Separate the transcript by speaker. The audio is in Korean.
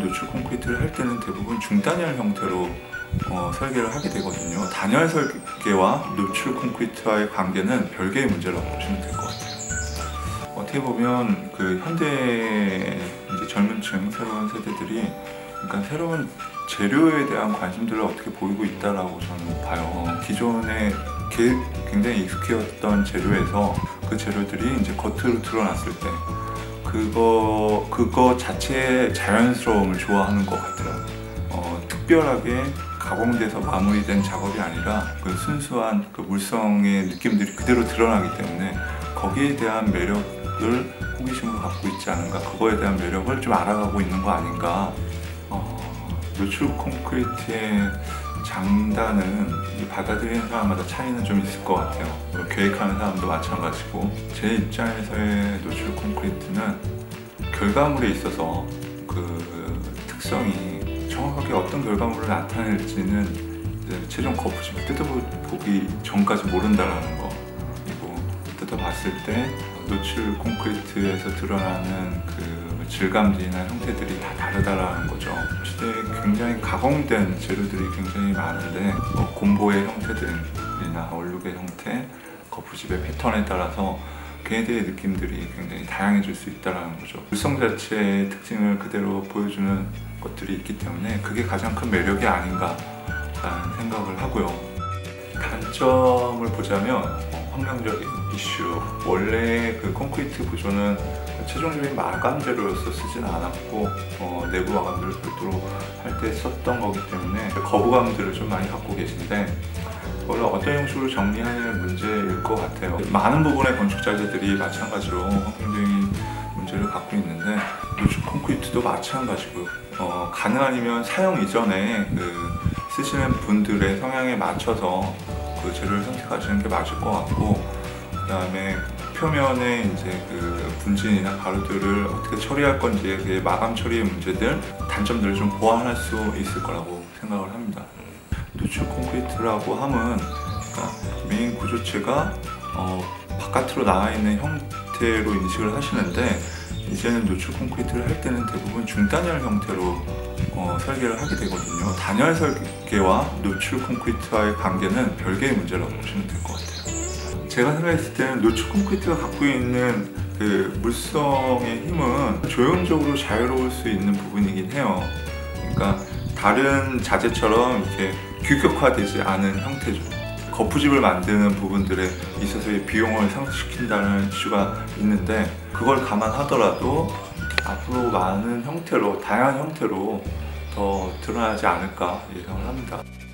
Speaker 1: 노출 콘크리트를 할 때는 대부분 중단열 형태로 설계를 하게 되거든요. 단열 설계와 노출 콘크리트와의 관계는 별개의 문제라고 보시면 될 것 같아요. 어떻게 보면 그 현대 이제 젊은층, 새로운 세대들이 그러니까 새로운 재료에 대한 관심들을 어떻게 보이고 있다라고 저는 봐요. 기존에 굉장히 익숙해졌던 재료에서 그 재료들이 이제 겉으로 드러났을 때 그거 자체의 자연스러움을 좋아하는 것 같아요. 특별하게 가공돼서 마무리된 작업이 아니라 그 순수한 그 물성의 느낌들이 그대로 드러나기 때문에 거기에 대한 매력을 호기심으로 갖고 있지 않은가, 그거에 대한 매력을 좀 알아가고 있는 거 아닌가. 노출 콘크리트의 장단은 받아들이는 사람마다 차이는 좀 있을 것 같아요. 계획하는 사람도 마찬가지고, 제 입장에서의 노출 콘크리트는 결과물에 있어서 그 특성이 정확하게 어떤 결과물을 나타낼지는 최종 거푸집을 뜯어보기 전까지 모른다라는 거. 그리고 뜯어봤을 때 노출 콘크리트에서 드러나는 그 질감들이나 형태들이 다 다르다라는 거죠. 시대에 굉장히 가공된 재료들이 굉장히 많은데 곰보의 형태들이나 얼룩의 형태, 거푸집의 패턴에 따라서 걔네들의 느낌들이 굉장히 다양해질 수 있다는 거죠. 물성 자체의 특징을 그대로 보여주는 것들이 있기 때문에 그게 가장 큰 매력이 아닌가라는 생각을 하고요. 단점을 보자면 환경적인 이슈. 원래 그 콘크리트 구조는 최종적인 마감 재료로서 쓰진 않았고 내부 마감들을 별도로 할 때 썼던 거기 때문에 거부감들을 좀 많이 갖고 계신데, 그걸 어떤 형식으로 정리하는 문제일 것 같아요. 많은 부분의 건축자재들이 마찬가지로 환경적인 문제를 갖고 있는데 노출 콘크리트도 마찬가지고요. 가능하면 사용 이전에 쓰시는 분들의 성향에 맞춰서 그 재료를 선택하시는 게 맞을 것 같고, 그 다음에 표면에 이제 그 분진이나 가루들을 어떻게 처리할 건지의 그 마감 처리의 문제들, 단점들을 좀 보완할 수 있을 거라고 생각을 합니다. 노출 콘크리트라고 함은 그러니까 메인 구조체가 바깥으로 나와 있는 형태로 인식을 하시는데, 이제는 노출 콘크리트를 할 때는 대부분 중단열 형태로 설계를 하게 되거든요. 단열 설계와 노출 콘크리트와의 관계는 별개의 문제라고 보시면 될 것 같아요. 제가 생각했을 때는 노출 콘크리트가 갖고 있는 그 물성의 힘은 조형적으로 자유로울 수 있는 부분이긴 해요. 그러니까 다른 자재처럼 이렇게 규격화되지 않은 형태죠. 거푸집을 만드는 부분들에 있어서의 비용을 상승시킨다는 이슈가 있는데, 그걸 감안하더라도 앞으로 많은 형태로, 다양한 형태로 더 드러나지 않을까 예상을 합니다.